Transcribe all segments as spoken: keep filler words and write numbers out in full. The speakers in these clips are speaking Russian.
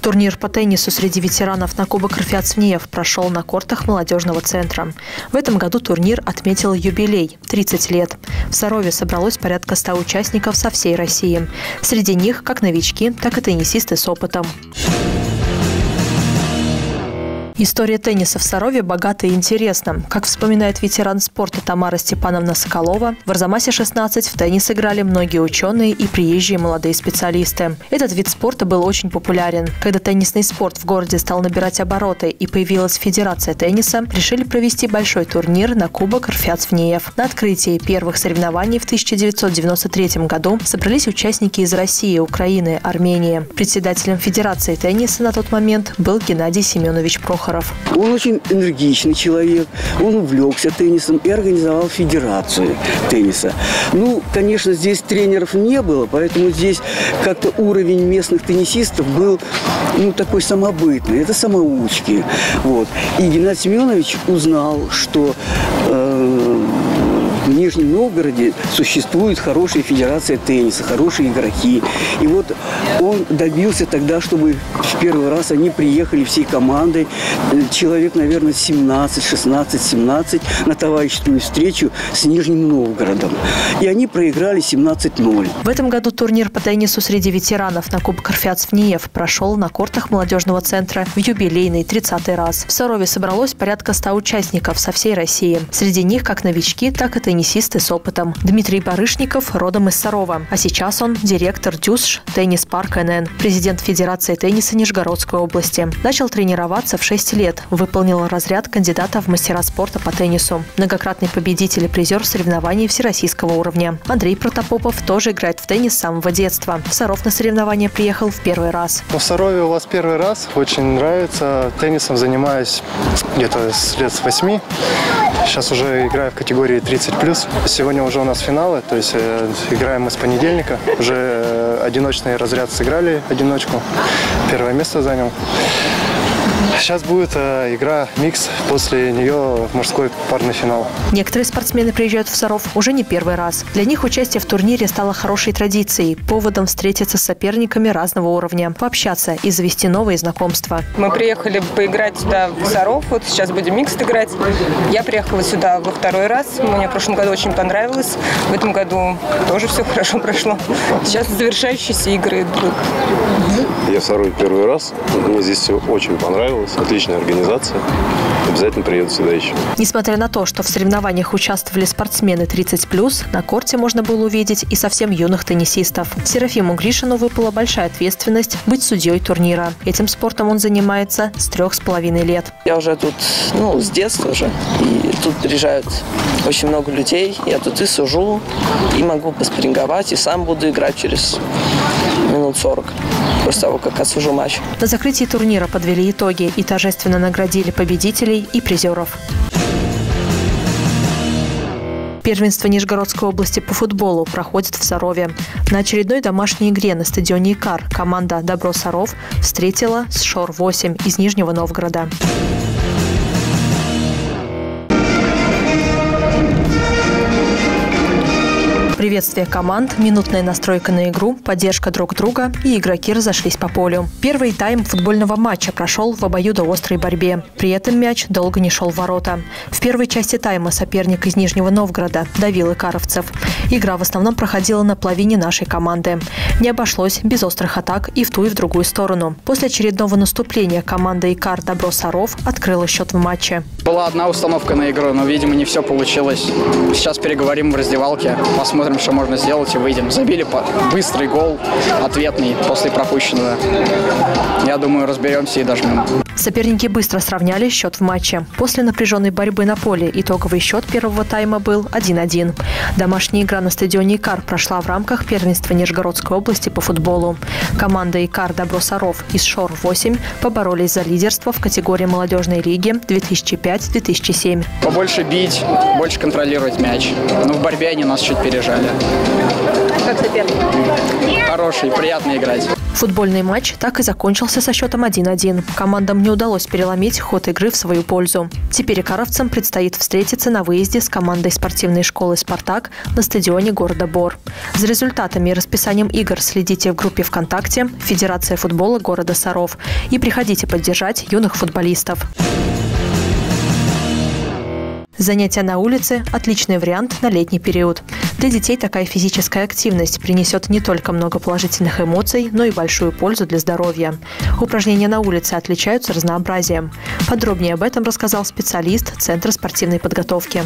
Турнир по теннису среди ветеранов на Кубок Рафиат-Свинеев прошел на кортах молодежного центра. В этом году турнир отметил юбилей – тридцать лет. В Сарове собралось порядка ста участников со всей России. Среди них как новички, так и теннисисты с опытом. История тенниса в Сарове богата и интересна. Как вспоминает ветеран спорта Тамара Степановна Соколова, в Арзамасе шестнадцать в теннис играли многие ученые и приезжие молодые специалисты. Этот вид спорта был очень популярен. Когда теннисный спорт в городе стал набирать обороты и появилась Федерация тенниса, решили провести большой турнир на Кубок Рафиат-Свинеев. На открытии первых соревнований в тысяча девятьсот девяносто третьем году собрались участники из России, Украины, Армении. Председателем Федерации тенниса на тот момент был Геннадий Семенович Прохоров. Он очень энергичный человек, он увлекся теннисом и организовал Федерацию тенниса. Ну, конечно, здесь тренеров не было, поэтому здесь как-то уровень местных теннисистов был, ну, такой самобытный. Это самоучки. Вот. И Геннадий Семенович узнал, что э, в Нижнем Новгороде существует хорошая федерация тенниса, хорошие игроки. И вот он добился тогда, чтобы в первый раз они приехали всей командой, человек, наверное, семнадцать, шестнадцать, семнадцать, на товарищескую встречу с Нижним Новгородом. И они проиграли семнадцать ноль. В этом году турнир по теннису среди ветеранов на Кубок Рафиат-Свинеев прошел на кортах молодежного центра в юбилейный тридцатый раз. В Сарове собралось порядка ста участников со всей России. Среди них как новички, так и теннисисты с опытом. Дмитрий Барышников родом из Сарова, а сейчас он директор ДЮСШ «Теннис-парк эн эн», президент Федерации тенниса Нижегородской области. Начал тренироваться в шесть лет, выполнил разряд кандидата в мастера спорта по теннису. Многократный победитель и призер соревнований всероссийского уровня. Андрей Протопопов тоже играет в теннис с самого детства. В Саров на соревнования приехал в первый раз. В Сарове у вас первый раз. Очень нравится. Теннисом занимаюсь где-то с лет с восьми. Сейчас уже играю в категории тридцать плюс. Сегодня уже у нас финалы, то есть э, играем мы с понедельника. Уже э, одиночный разряд сыграли, одиночку. Первое место занял. Сейчас будет э, игра микс, после нее мужской парный финал. Некоторые спортсмены приезжают в Саров уже не первый раз. Для них участие в турнире стало хорошей традицией, поводом встретиться с соперниками разного уровня, пообщаться и завести новые знакомства. Мы приехали поиграть сюда в Саров, вот сейчас будем микс играть. Я приехала сюда во второй раз, мне в прошлом году очень понравилось, в этом году тоже все хорошо прошло. Сейчас завершающиеся игры идут. Я в Сарове первый раз, мне здесь все очень понравилось. Отличная организация. Обязательно приеду сюда еще. Несмотря на то, что в соревнованиях участвовали спортсмены тридцать плюс, на корте можно было увидеть и совсем юных теннисистов. Серафиму Гришину выпала большая ответственность быть судьей турнира. Этим спортом он занимается с трех с половиной лет. Я уже тут, ну, с детства уже. И тут приезжают очень много людей. Я тут и сужу, и могу поспринговать, и сам буду играть через минут сорок. После того, как отсужу матч. На закрытии турнира подвели итоги и торжественно наградили победителей и призеров. Первенство Нижегородской области по футболу проходит в Сарове. На очередной домашней игре на стадионе «Икар» команда «Добро Саров» встретила СШОР восемь из Нижнего Новгорода. Приветствие команд, минутная настройка на игру, поддержка друг друга, и игроки разошлись по полю. Первый тайм футбольного матча прошел в обоюдоострой борьбе. При этом мяч долго не шел в ворота. В первой части тайма соперник из Нижнего Новгорода давил икаровцев. Игра в основном проходила на половине нашей команды. Не обошлось без острых атак и в ту, и в другую сторону. После очередного наступления команда «Икар» «Добро Саров» открыла счет в матче. Была одна установка на игру, но, видимо, не все получилось. Сейчас переговорим в раздевалке, посмотрим, что можно сделать, и выйдем. Забили быстрый гол, ответный после пропущенного. Я думаю, разберемся и дожмем. Соперники быстро сравняли счет в матче. После напряженной борьбы на поле итоговый счет первого тайма был один один. Домашняя игра на стадионе «Икар» прошла в рамках первенства Нижегородской области по футболу. Команда «Икар» «Добро Саров» и СШОР восемь поборолись за лидерство в категории молодежной лиги две тысячи пять — две тысячи семь. Побольше бить, больше контролировать мяч. Но в борьбе они нас чуть пережали. команды. Как соперник? Хороший, приятно играть. Футбольный матч так и закончился со счетом один-один. Командам не удалось переломить ход игры в свою пользу. Теперь икаровцам предстоит встретиться на выезде с командой спортивной школы «Спартак» на стадионе города Бор. За результатами и расписанием игр следите в группе ВКонтакте «Федерация футбола города Саров» и приходите поддержать юных футболистов. Занятия на улице – отличный вариант на летний период. Для детей такая физическая активность принесет не только много положительных эмоций, но и большую пользу для здоровья. Упражнения на улице отличаются разнообразием. Подробнее об этом рассказал специалист Центра спортивной подготовки.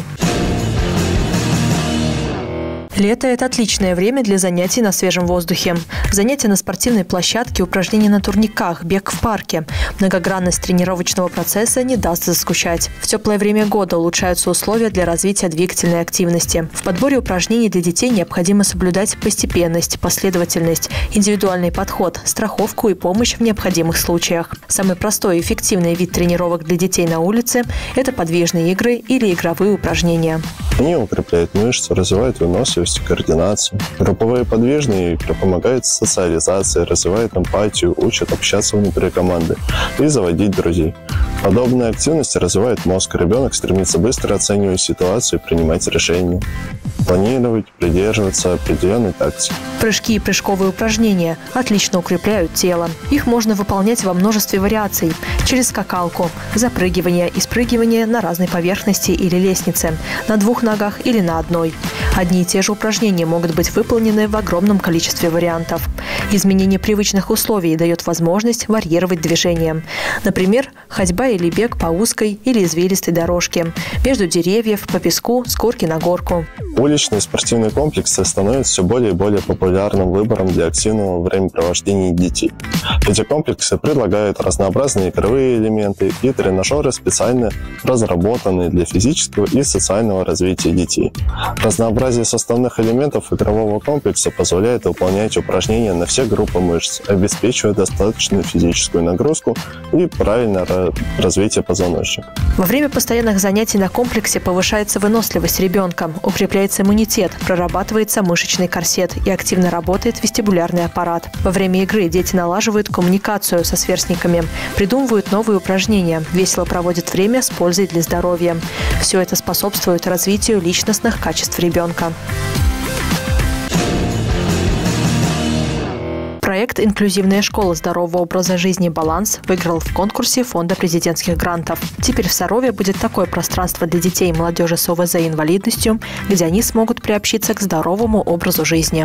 Лето – это отличное время для занятий на свежем воздухе. Занятия на спортивной площадке, упражнения на турниках, бег в парке. Многогранность тренировочного процесса не даст заскучать. В теплое время года улучшаются условия для развития двигательной активности. В подборе упражнений для детей необходимо соблюдать постепенность, последовательность, индивидуальный подход, страховку и помощь в необходимых случаях. Самый простой и эффективный вид тренировок для детей на улице – это подвижные игры или игровые упражнения. Они укрепляют мышцы, развивают выносливость, координацию. Групповые подвижные игры помогают социализации, развивают эмпатию, учат общаться внутри команды и заводить друзей. Подобные активности развивают мозг. Ребенок стремится быстро оценивать ситуацию и принимать решения. Планировать, придерживаться определенной тактики. Прыжки и прыжковые упражнения отлично укрепляют тело. Их можно выполнять во множестве вариаций. Через скакалку, запрыгивание и спрыгивание на разной поверхности или лестнице, на двух ногах или на одной. Одни и те же упражнения могут быть выполнены в огромном количестве вариантов. Изменение привычных условий дает возможность варьировать движения. Например, ходьба или бег по узкой или извилистой дорожке, между деревьев, по песку, с горки на горку. Уличные спортивные комплексы становятся все более и более популярным выбором для активного времяпровождения детей. Эти комплексы предлагают разнообразные игровые элементы и тренажеры, специально разработанные для физического и социального развития детей. Разнообразие составных элементов игрового комплекса позволяет выполнять упражнения на все группы мышц, обеспечивая достаточную физическую нагрузку и правильное развитие позвоночника. Во время постоянных занятий на комплексе повышается выносливость ребенка, укрепляется иммунитет, прорабатывается мышечный корсет и активно работает вестибулярный аппарат. Во время игры дети налаживают коммуникацию со сверстниками, придумывают новые упражнения, весело проводят время с пользой для здоровья. Все это способствует развитию личностных качеств ребенка. Проект «Инклюзивная школа здорового образа жизни «Баланс» выиграл в конкурсе Фонда президентских грантов. Теперь в Сарове будет такое пространство для детей и молодежи с ОВЗ и инвалидностью, где они смогут приобщиться к здоровому образу жизни.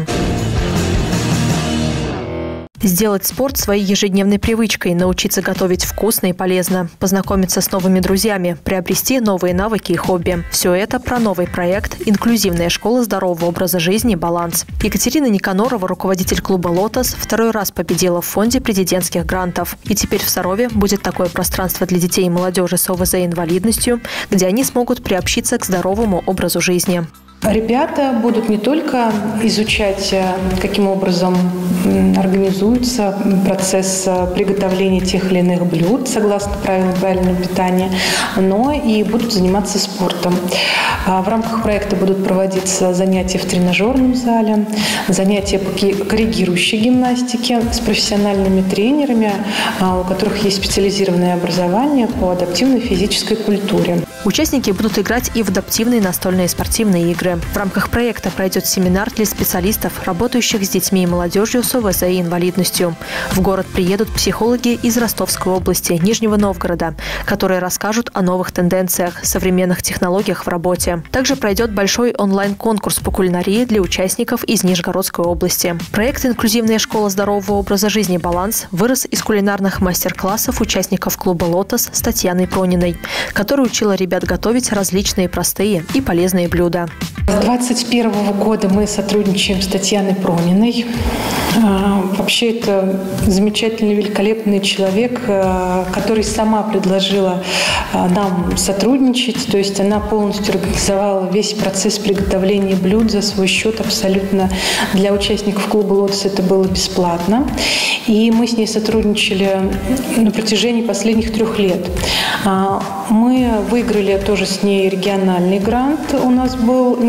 Сделать спорт своей ежедневной привычкой, научиться готовить вкусно и полезно, познакомиться с новыми друзьями, приобрести новые навыки и хобби. Все это про новый проект «Инклюзивная школа здорового образа жизни «Баланс». Екатерина Никанорова, руководитель клуба «Лотос», второй раз победила в фонде президентских грантов. И теперь в Сарове будет такое пространство для детей и молодежи с ОВЗ и инвалидностью, где они смогут приобщиться к здоровому образу жизни. Ребята будут не только изучать, каким образом организуется процесс приготовления тех или иных блюд согласно правилам правильного питания, но и будут заниматься спортом. В рамках проекта будут проводиться занятия в тренажерном зале, занятия по коррегирующей гимнастике с профессиональными тренерами, у которых есть специализированное образование по адаптивной физической культуре. Участники будут играть и в адаптивные настольные спортивные игры. В рамках проекта пройдет семинар для специалистов, работающих с детьми и молодежью с ОВЗ и инвалидностью. В город приедут психологи из Ростовской области, Нижнего Новгорода, которые расскажут о новых тенденциях, современных технологиях в работе. Также пройдет большой онлайн-конкурс по кулинарии для участников из Нижегородской области. Проект «Инклюзивная школа здорового образа жизни «Баланс» вырос из кулинарных мастер-классов участников клуба «Лотос» с Татьяной Прониной, которая учила ребят готовить различные простые и полезные блюда. С две тысячи двадцать первого года мы сотрудничаем с Татьяной Прониной. Вообще это замечательный, великолепный человек, который сама предложила нам сотрудничать. То есть она полностью организовала весь процесс приготовления блюд за свой счет абсолютно. Для участников клуба «Лотос» это было бесплатно. И мы с ней сотрудничали на протяжении последних трех лет. Мы выиграли тоже с ней региональный грант. У нас был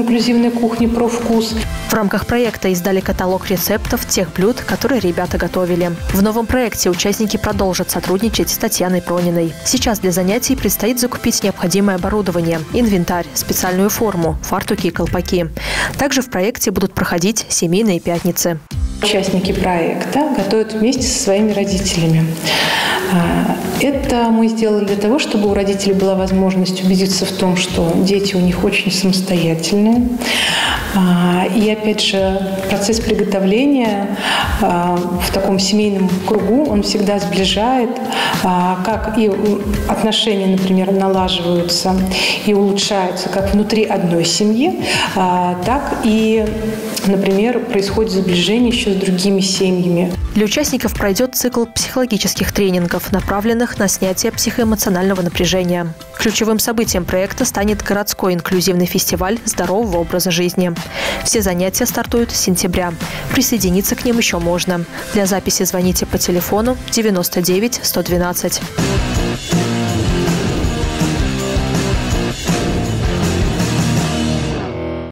инклюзивной кухни «Профвкус». В рамках проекта издали каталог рецептов тех блюд, которые ребята готовили. В новом проекте участники продолжат сотрудничать с Татьяной Прониной. Сейчас для занятий предстоит закупить необходимое оборудование, инвентарь, специальную форму, фартуки и колпаки. Также в проекте будут проходить семейные пятницы. Участники проекта готовят вместе со своими родителями. Это мы сделали для того, чтобы у родителей была возможность убедиться в том, что дети у них очень самостоятельные. И опять же, процесс приготовления в таком семейном кругу, он всегда сближает, как и отношения, например, налаживаются и улучшаются как внутри одной семьи, так и, например, происходит сближение еще с другими семьями. Для участников пройдет цикл психологических тренингов, направленных на снятие психоэмоционального напряжения. Ключевым событием проекта станет городской инклюзивный фестиваль здорового образа жизни. Все занятия стартуют с сентября. Присоединиться к ним еще можно. Для записи звоните по телефону девяносто девять сто двенадцать.